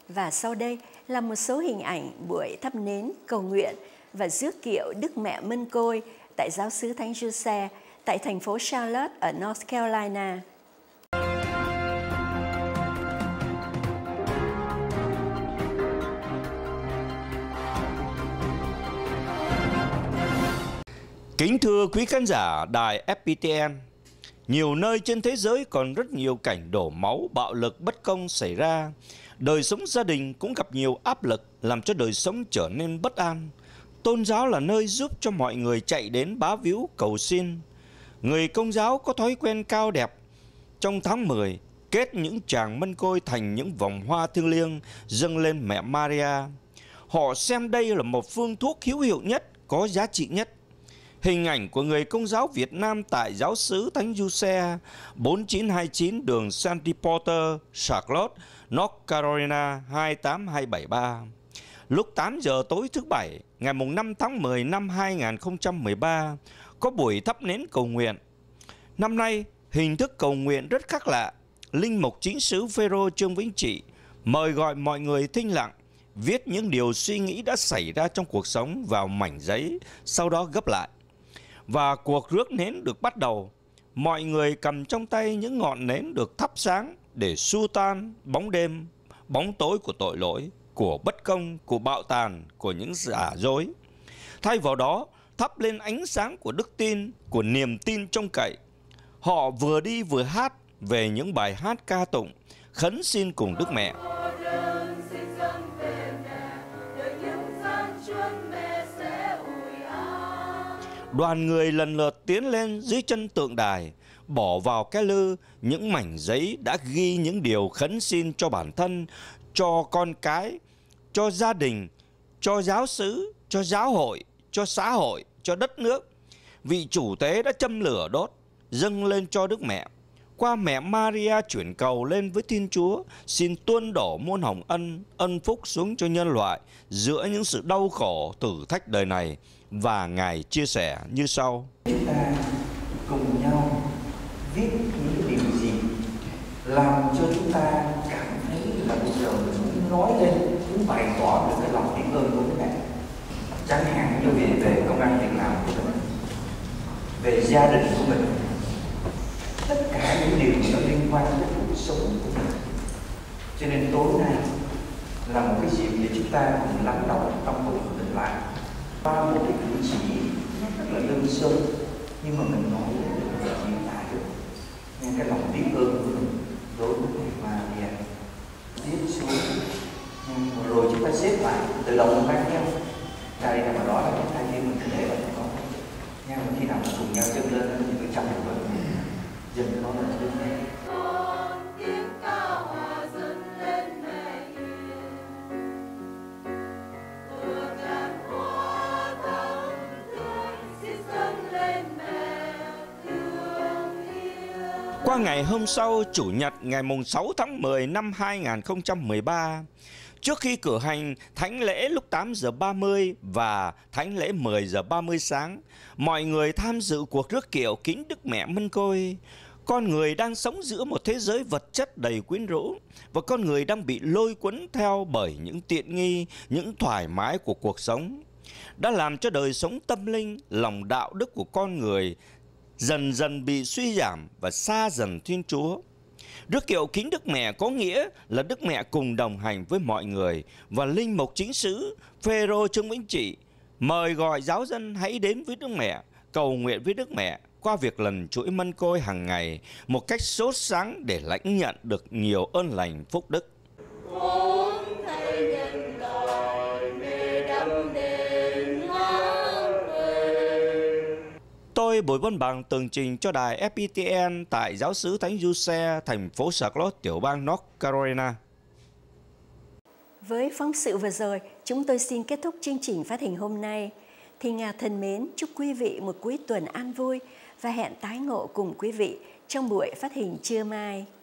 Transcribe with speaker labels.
Speaker 1: Và sau đây là một số hình ảnh buổi thắp nến cầu nguyện và rước kiệu Đức Mẹ Mân Côi tại Giáo xứ Thánh Giuse tại thành phố Charlotte ở North Carolina.
Speaker 2: Kính thưa quý khán giả đài FPTN, nhiều nơi trên thế giới còn rất nhiều cảnh đổ máu, bạo lực, bất công xảy ra. Đời sống gia đình cũng gặp nhiều áp lực, làm cho đời sống trở nên bất an. Tôn giáo là nơi giúp cho mọi người chạy đến bá víu cầu xin. Người Công giáo có thói quen cao đẹp. Trong tháng 10, kết những tràng mân côi thành những vòng hoa thiêng liêng dâng lên mẹ Maria. Họ xem đây là một phương thuốc hữu hiệu nhất, có giá trị nhất. Hình ảnh của người Công giáo Việt Nam tại Giáo xứ Thánh Giuse 4929 đường Sandy Porter, Charlotte, North Carolina 28273. Lúc 8 giờ tối thứ Bảy, ngày 5 tháng 10 năm 2013, có buổi thắp nến cầu nguyện. Năm nay, hình thức cầu nguyện rất khác lạ. Linh mục chính sứ Phêrô Trương Vĩnh Trị mời gọi mọi người thinh lặng, viết những điều suy nghĩ đã xảy ra trong cuộc sống vào mảnh giấy, sau đó gấp lại. Và cuộc rước nến được bắt đầu. Mọi người cầm trong tay những ngọn nến được thắp sáng để xua tan bóng đêm, bóng tối của tội lỗi, của bất công, của bạo tàn, của những giả dối. Thay vào đó, thắp lên ánh sáng của đức tin, của niềm tin trông cậy. Họ vừa đi vừa hát về những bài hát ca tụng, khấn xin cùng Đức Mẹ. Đoàn người lần lượt tiến lên dưới chân tượng đài, bỏ vào cái lư những mảnh giấy đã ghi những điều khấn xin cho bản thân, cho con cái, cho gia đình, cho giáo xứ, cho giáo hội, cho xã hội, cho đất nước. Vị chủ tế đã châm lửa đốt, dâng lên cho Đức Mẹ. Qua mẹ Maria chuyển cầu lên với Thiên Chúa, xin tuôn đổ muôn hồng ân phúc xuống cho nhân loại giữa những sự đau khổ, thử thách đời này. Và Ngài chia sẻ như sau.
Speaker 3: Chúng ta cùng nhau viết những điều gì làm cho chúng ta cảm thấy là bây giờ mình muốn nói lên, muốn bày tỏ được cái lòng biết ơn của các bạn. Chẳng hạn như về công ăn việc làm của mình, về gia đình của mình, tất cả những điều nó liên quan đến cuộc sống của mình. Cho nên tối nay là một cái dịp để chúng ta cùng lắng động tâm hồn của mình lại. Qua một cái cử chỉ rất là đơn sơ, nhưng mà mình nói được diễn tả được nên cái lòng biết ơn của mình đối với mẹ Maria. Tiếp xuống rồi chúng ta xếp lại tự động mang nhau đây là mà đó là chúng ta như mình cứ để là có nha, khi nào mình cùng nhau dâng lên thì cứ chăm được mình dâng nó là Đức Mẹ.
Speaker 2: Qua ngày hôm sau, Chủ nhật ngày 6 tháng 10 năm 2013, trước khi cử hành thánh lễ lúc 8 giờ 30 và thánh lễ 10 giờ 30 sáng, mọi người tham dự cuộc rước kiệu kính Đức Mẹ Mân Côi. Con người đang sống giữa một thế giới vật chất đầy quyến rũ và con người đang bị lôi cuốn theo bởi những tiện nghi, những thoải mái của cuộc sống đã làm cho đời sống tâm linh, lòng đạo đức của con người dần dần bị suy giảm và xa dần Thiên Chúa. Rước kiệu kính Đức Mẹ có nghĩa là Đức Mẹ cùng đồng hành với mọi người, và linh mục chính sứ Phêrô Trương Vĩnh Trị mời gọi giáo dân hãy đến với Đức Mẹ, cầu nguyện với Đức Mẹ qua việc lần chuỗi mân côi hàng ngày một cách sốt sắng để lãnh nhận được nhiều ơn lành phúc đức. Tôi Bùi Văn Bằng tường trình cho đài FPTN tại Giáo xứ Thánh Giuse, thành phố Charlotte, tiểu bang North Carolina.
Speaker 1: Với phóng sự vừa rồi, chúng tôi xin kết thúc chương trình phát hình hôm nay. Thì Ngà thân mến, chúc quý vị một cuối tuần an vui và hẹn tái ngộ cùng quý vị trong buổi phát hình trưa mai.